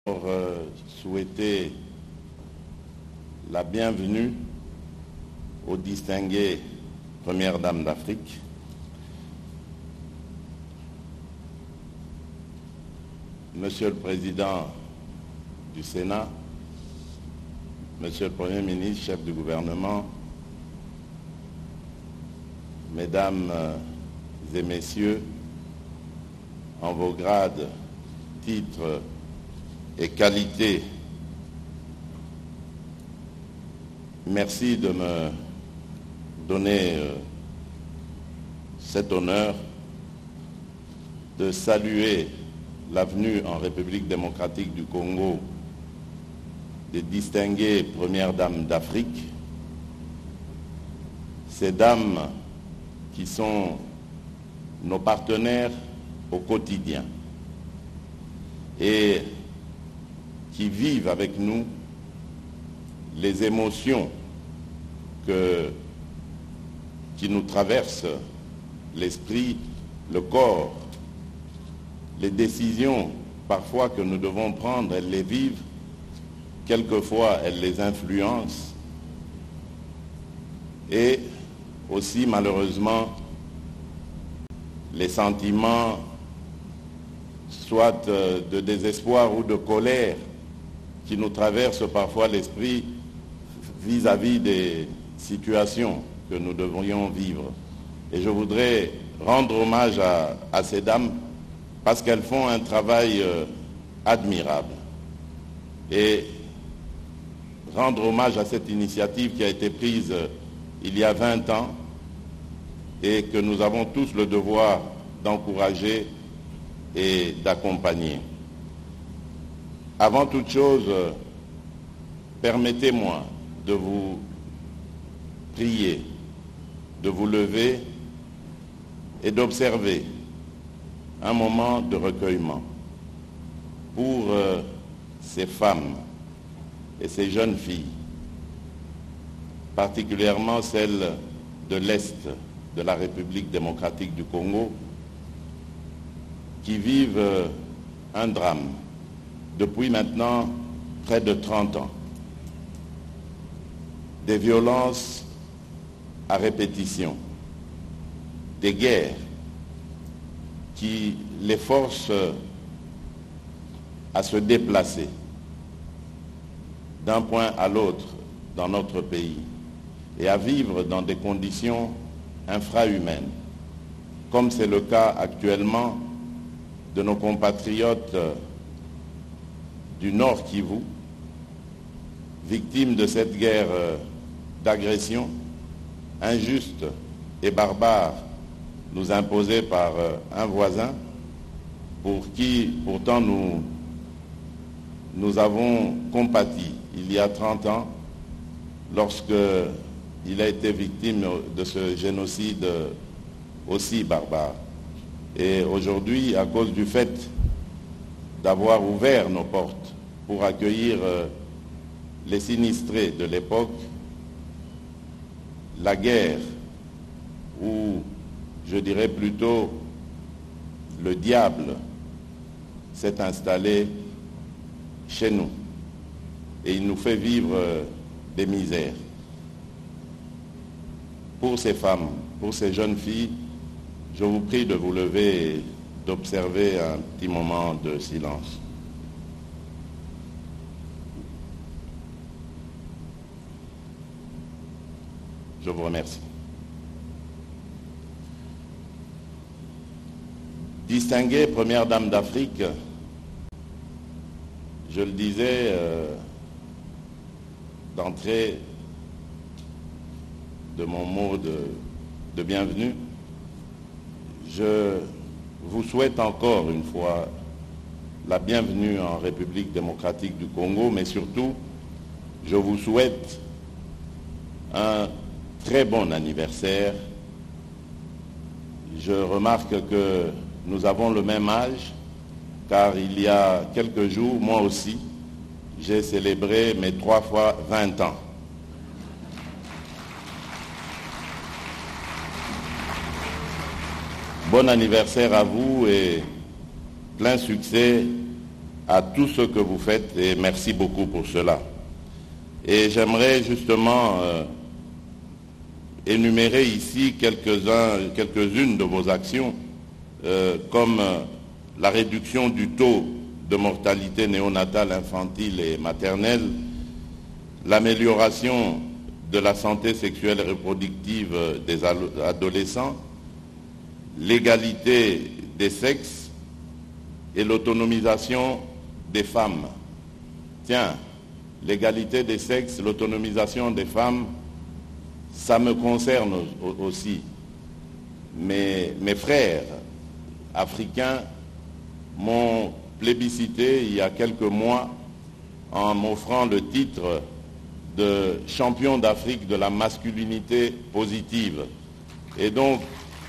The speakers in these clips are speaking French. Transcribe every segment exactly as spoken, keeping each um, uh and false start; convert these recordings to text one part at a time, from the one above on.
Pour euh, souhaiter la bienvenue aux distinguées Premières Dames d'Afrique, Monsieur le Président du Sénat, Monsieur le Premier ministre, chef du gouvernement, Mesdames et Messieurs, en vos grades, titres et qualités, merci de me donner euh, cet honneur de saluer la venue en République démocratique du Congo des distinguées Premières Dames d'Afrique, ces dames qui sont nos partenaires au quotidien et qui vivent avec nous les émotions que, qui nous traversent l'esprit, le corps, les décisions parfois que nous devons prendre, elles les vivent, quelquefois elles les influencent et aussi malheureusement les sentiments soit de désespoir ou de colère qui nous traversent parfois l'esprit vis-à-vis des situations que nous devrions vivre. Et je voudrais rendre hommage à, à ces dames parce qu'elles font un travail euh, admirable. Et rendre hommage à cette initiative qui a été prise euh, il y a vingt ans et que nous avons tous le devoir d'encourager et d'accompagner. Avant toute chose, euh, permettez-moi de vous prier, de vous lever et d'observer un moment de recueillement pour euh, ces femmes et ces jeunes filles, particulièrement celles de l'Est de la République démocratique du Congo, qui vivent euh, un drame depuis maintenant près de trente ans. Des violences à répétition, des guerres qui les forcent à se déplacer d'un point à l'autre dans notre pays et à vivre dans des conditions infrahumaines, comme c'est le cas actuellement de nos compatriotes du Nord Kivu, victimes de cette guerre d'agression injuste et barbare nous imposée par un voisin pour qui pourtant nous, nous avons compati il y a trente ans lorsque il a été victime de ce génocide aussi barbare. Et aujourd'hui, à cause du fait d'avoir ouvert nos portes pour accueillir les sinistrés de l'époque, la guerre, ou je dirais plutôt le diable, s'est installé chez nous et il nous fait vivre des misères. Pour ces femmes, pour ces jeunes filles, je vous prie de vous lever et d'observer un petit moment de silence. Je vous remercie. Distinguées Premières Dames d'Afrique, je le disais euh, d'entrée de mon mot de, de bienvenue, je vous souhaite encore une fois la bienvenue en République démocratique du Congo, mais surtout, je vous souhaite un très bon anniversaire. Je remarque que nous avons le même âge, car il y a quelques jours, moi aussi, j'ai célébré mes trois fois vingt ans. Bon anniversaire à vous et plein succès à tout ce que vous faites et merci beaucoup pour cela. Et j'aimerais justement euh, énumérer ici quelques-uns, quelques-unes de vos actions, euh, comme euh, la réduction du taux de mortalité néonatale, infantile et maternelle, l'amélioration de la santé sexuelle et reproductive des adolescents, l'égalité des sexes et l'autonomisation des femmes. Tiens, l'égalité des sexes, l'autonomisation des femmes, ça me concerne aussi. Mes, mes frères africains m'ont plébiscité il y a quelques mois en m'offrant le titre de champion d'Afrique de la masculinité positive. Et donc,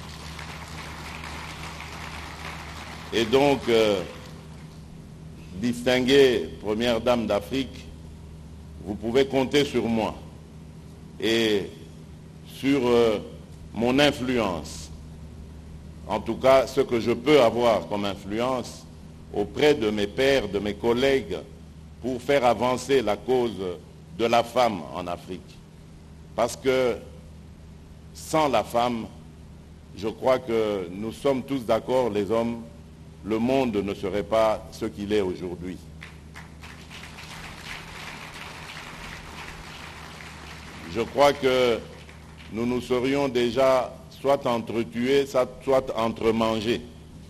et donc euh, distinguée première dame d'Afrique, vous pouvez compter sur moi et sur euh, mon influence, en tout cas ce que je peux avoir comme influence auprès de mes pairs, de mes collègues, pour faire avancer la cause de la femme en Afrique. Parce que sans la femme, je crois que nous sommes tous d'accord, les hommes, le monde ne serait pas ce qu'il est aujourd'hui. Je crois que nous nous serions déjà soit entretués, soit entremangés.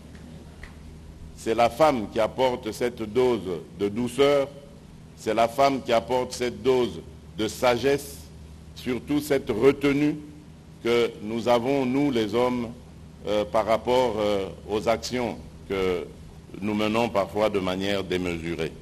C'est la femme qui apporte cette dose de douceur, c'est la femme qui apporte cette dose de sagesse, surtout cette retenue que nous avons, nous les hommes, euh, par rapport euh, aux actions que nous menons parfois de manière démesurée.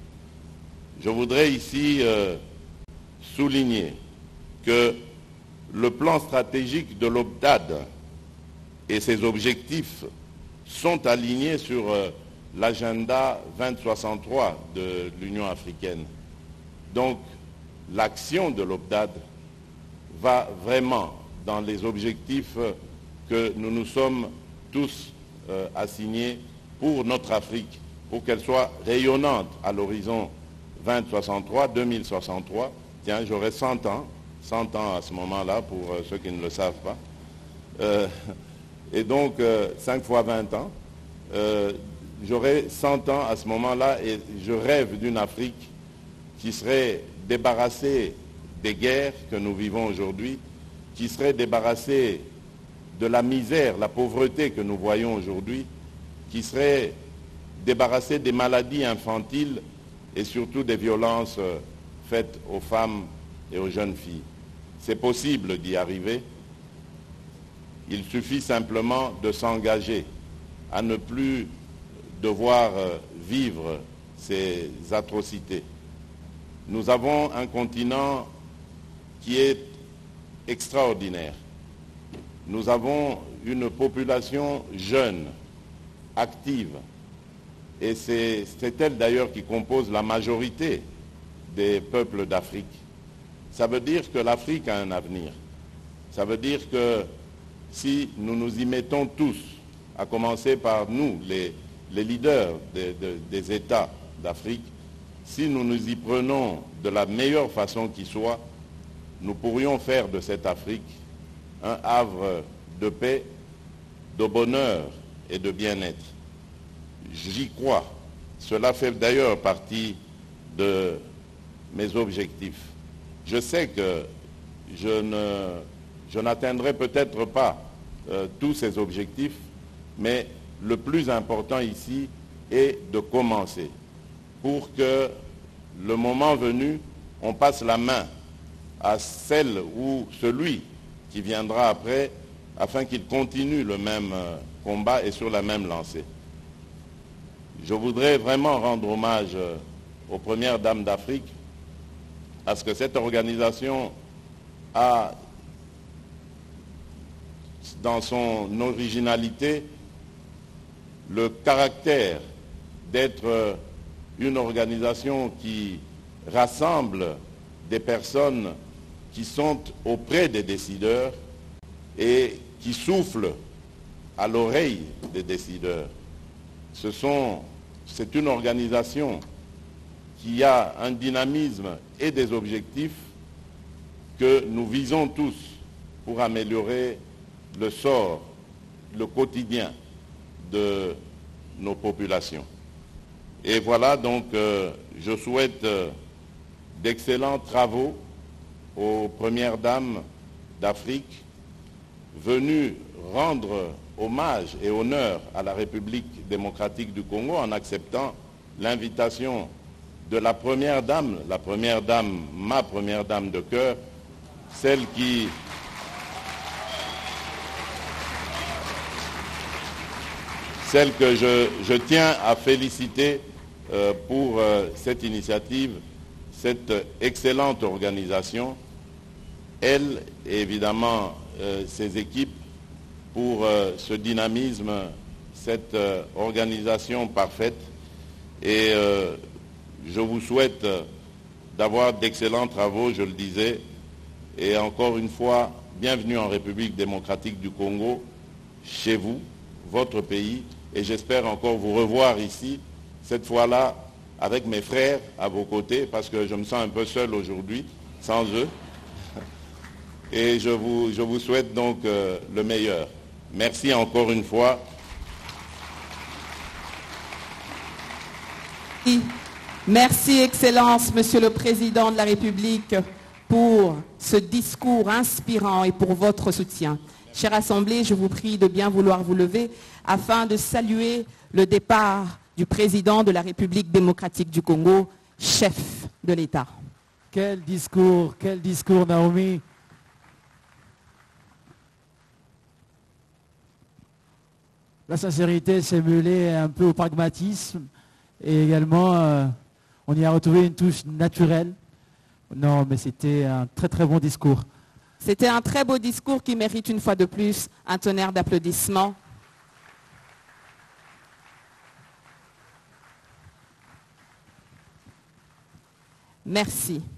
Je voudrais ici euh, souligner que le plan stratégique de l'O B D A D et ses objectifs sont alignés sur euh, l'agenda vingt soixante-trois de l'Union africaine. Donc, l'action de l'O B D A D va vraiment dans les objectifs que nous nous sommes tous euh, assignés pour notre Afrique, pour qu'elle soit rayonnante à l'horizon vingt soixante-trois, deux mille soixante-trois. Tiens, j'aurai cent ans, cent ans à ce moment-là, pour euh, ceux qui ne le savent pas. Euh, et donc, euh, cinq fois vingt ans. Euh, J'aurai cent ans à ce moment-là et je rêve d'une Afrique qui serait débarrassée des guerres que nous vivons aujourd'hui, qui serait débarrassée de la misère, la pauvreté que nous voyons aujourd'hui, qui serait débarrassée des maladies infantiles et surtout des violences faites aux femmes et aux jeunes filles. C'est possible d'y arriver. Il suffit simplement de s'engager à ne plus devoir vivre ces atrocités. Nous avons un continent qui est extraordinaire. Nous avons une population jeune, active, et c'est elle d'ailleurs qui compose la majorité des peuples d'Afrique. Ça veut dire que l'Afrique a un avenir. Ça veut dire que si nous nous y mettons tous, à commencer par nous, les les leaders de, de, des États d'Afrique, si nous nous y prenons de la meilleure façon qui soit, nous pourrions faire de cette Afrique un havre de paix, de bonheur et de bien-être. J'y crois. Cela fait d'ailleurs partie de mes objectifs. Je sais que je ne, je n'atteindrai peut-être pas euh, tous ces objectifs, mais le plus important ici est de commencer pour que le moment venu, on passe la main à celle ou celui qui viendra après afin qu'il continue le même combat et sur la même lancée. Je voudrais vraiment rendre hommage aux premières dames d'Afrique parce que cette organisation a, dans son originalité, le caractère d'être une organisation qui rassemble des personnes qui sont auprès des décideurs et qui soufflent à l'oreille des décideurs. Ce sont c'est une organisation qui a un dynamisme et des objectifs que nous visons tous pour améliorer le sort, le quotidien de nos populations. Et voilà donc, euh, je souhaite euh, d'excellents travaux aux premières dames d'Afrique venues rendre hommage et honneur à la République démocratique du Congo en acceptant l'invitation de la première dame, la première dame, ma première dame de cœur, celle qui celle que je, je tiens à féliciter euh, pour euh, cette initiative, cette excellente organisation, elle et évidemment euh, ses équipes pour euh, ce dynamisme, cette euh, organisation parfaite. Et euh, je vous souhaite euh, d'avoir d'excellents travaux, je le disais, et encore une fois, bienvenue en République démocratique du Congo, chez vous, votre pays, et j'espère encore vous revoir ici, cette fois-là, avec mes frères à vos côtés, parce que je me sens un peu seul aujourd'hui, sans eux. Et je vous, je vous souhaite donc euh, le meilleur. Merci encore une fois. Merci, Excellence, Monsieur le Président de la République, pour ce discours inspirant et pour votre soutien. Chère Assemblée, je vous prie de bien vouloir vous lever afin de saluer le départ du Président de la République démocratique du Congo, chef de l'État. Quel discours, quel discours, Naomi. La sincérité s'est mêlée un peu au pragmatisme et également euh, on y a retrouvé une touche naturelle. Non, mais c'était un très très bon discours. C'était un très beau discours qui mérite une fois de plus un tonnerre d'applaudissements. Merci.